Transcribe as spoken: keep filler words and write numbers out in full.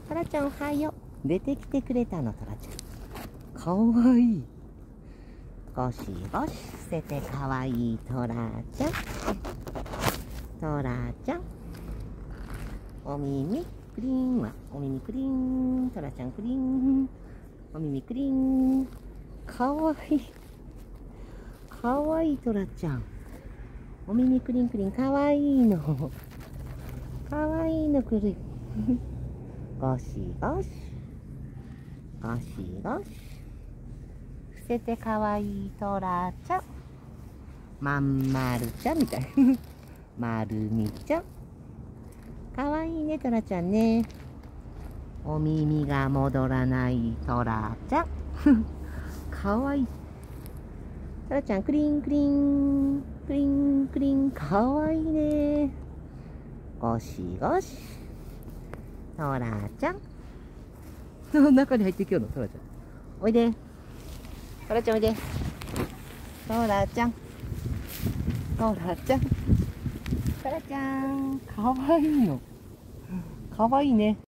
トラちゃんおはよう。出てきてくれたの、トラちゃん。かわいい。ゴシゴシ捨ててかわいいトラちゃん。トラちゃん。お耳クリーンは、お耳クリーン。トラちゃんクリーン。お耳クリーン。かわいい。かわいいトラちゃん。お耳クリンクリン、かわいいの。かわいいのくる。ゴシゴシ。ゴシゴシ。伏せてかわいいトラちゃん。まんまるちゃんみたい。まるみちゃん。かわいいね、トラちゃんね。お耳が戻らないトラちゃん。かわいい。トラちゃん、クリンクリン。クリンクリン。かわいいね。ゴシゴシ。トラちゃん。中に入ってきようの、トラちゃん。おいで。トラちゃんおいで。トラちゃん。トラちゃん。トラちゃん。かわいいの。かわいいね。